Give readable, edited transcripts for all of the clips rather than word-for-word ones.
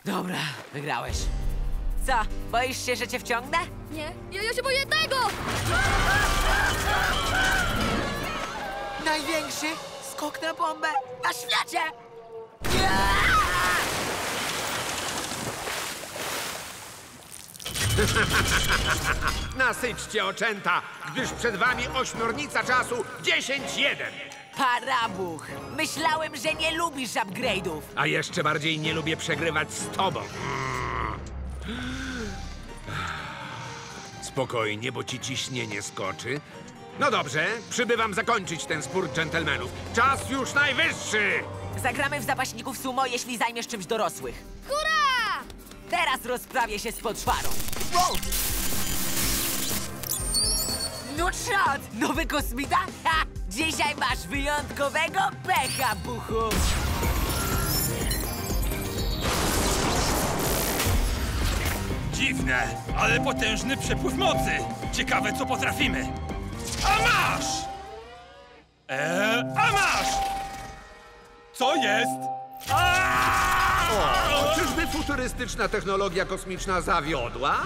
Dobra, wygrałeś. Co, boisz się, że cię wciągnę? Nie, ja się boję tego! Największy skok na bombę na świecie! Nasyćcie oczęta, gdyż przed wami ośmiornica czasu 10-1. Parabuch! Myślałem, że nie lubisz upgrade'ów. A jeszcze bardziej nie lubię przegrywać z tobą. Spokojnie, bo ci ciśnienie skoczy. No dobrze, przybywam zakończyć ten spór dżentelmenów. Czas już najwyższy! Zagramy w zapaśników sumo, jeśli zajmiesz czymś dorosłych. Hurra! Teraz rozprawię się z poczwarą. Wow! No czad! Nowy kosmita? Ha! Dzisiaj masz wyjątkowego pecha, buchu! Dziwne, ale potężny przepływ mocy. Ciekawe, co potrafimy. A masz! A masz! Co jest? O, czyżby futurystyczna technologia kosmiczna zawiodła?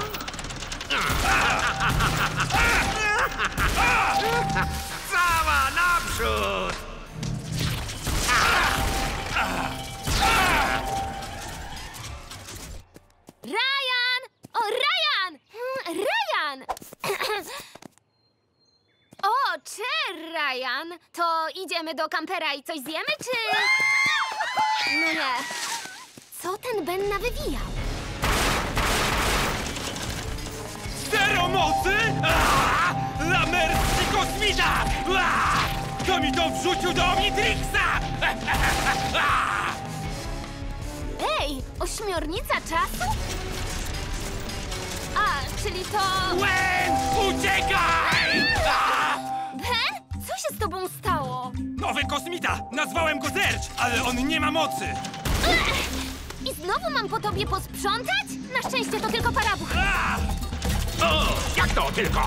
Cała naprzód! Ryan! O, Ryan! Ryan! O, cześć, Ryan! To idziemy do kampera i coś zjemy, czy... No nie. Co ten Ben nawywijał? Zero mocy? Lamerski kosmita! Kto mi to wrzucił do Omnitrixa? Ej, ośmiornica czasu? A, czyli to... Gwen, uciekaj! Ben? Co się z tobą stało? Nowy kosmita! Nazwałem go Zerć, ale on nie ma mocy! I znowu mam po tobie posprzątać? Na szczęście to tylko parabuch. O, jak to tylko?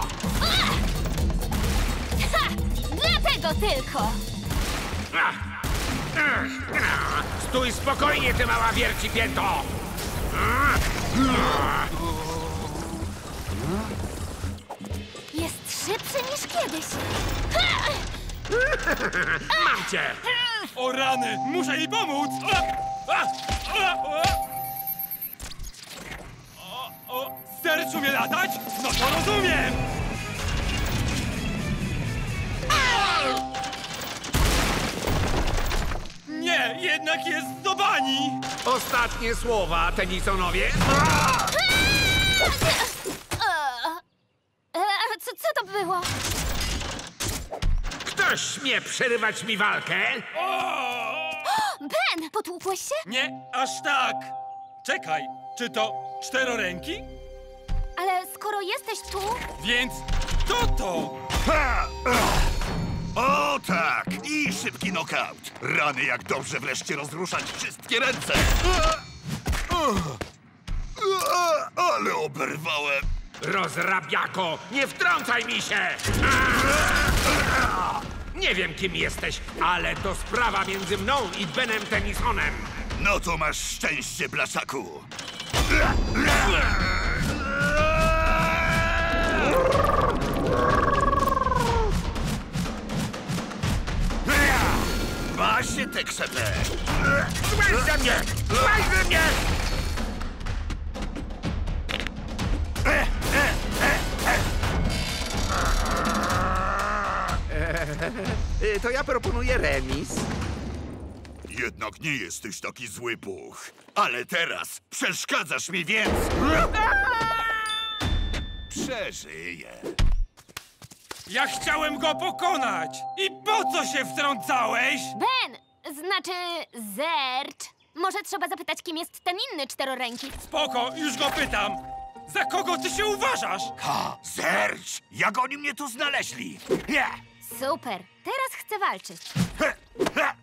Ha! Dlatego tylko! Stój spokojnie, ty mała wiercipięto! Jest szybszy niż kiedyś. Mam cię! O rany, muszę jej pomóc! Zerć umie latać? No to rozumiem! Nie, jednak jest do bani! Ostatnie słowa, Tennysonowie. Co to było? Ktoś śmie przerywać mi walkę? Ben, potłukłeś się? Nie, aż tak! Czekaj, czy to czteroręki? Ale skoro jesteś tu... Więc kto to? Ha! O tak! I szybki knockout. Rany, jak dobrze wreszcie rozruszać wszystkie ręce. Ale oberwałem. Rozrabiako, nie wtrącaj mi się! Nie wiem, kim jesteś, ale to sprawa między mną i Benem Tennysonem. No to masz szczęście, blaszaku. Ma się tę krzepę. Złaź ze mnie! Złaź ze mnie! To ja proponuję remis. Jednak nie jesteś taki zły, Puch. Ale teraz przeszkadzasz mi, więc... Przeżyję. Ja chciałem go pokonać! I po co się wtrącałeś? Ben, znaczy Zercz. Może trzeba zapytać, kim jest ten inny czteroręki. Spoko, już go pytam. Za kogo ty się uważasz? Ha! Zercz! Jak oni mnie tu znaleźli? Ja! Super, teraz chcę walczyć. Ha! Ha!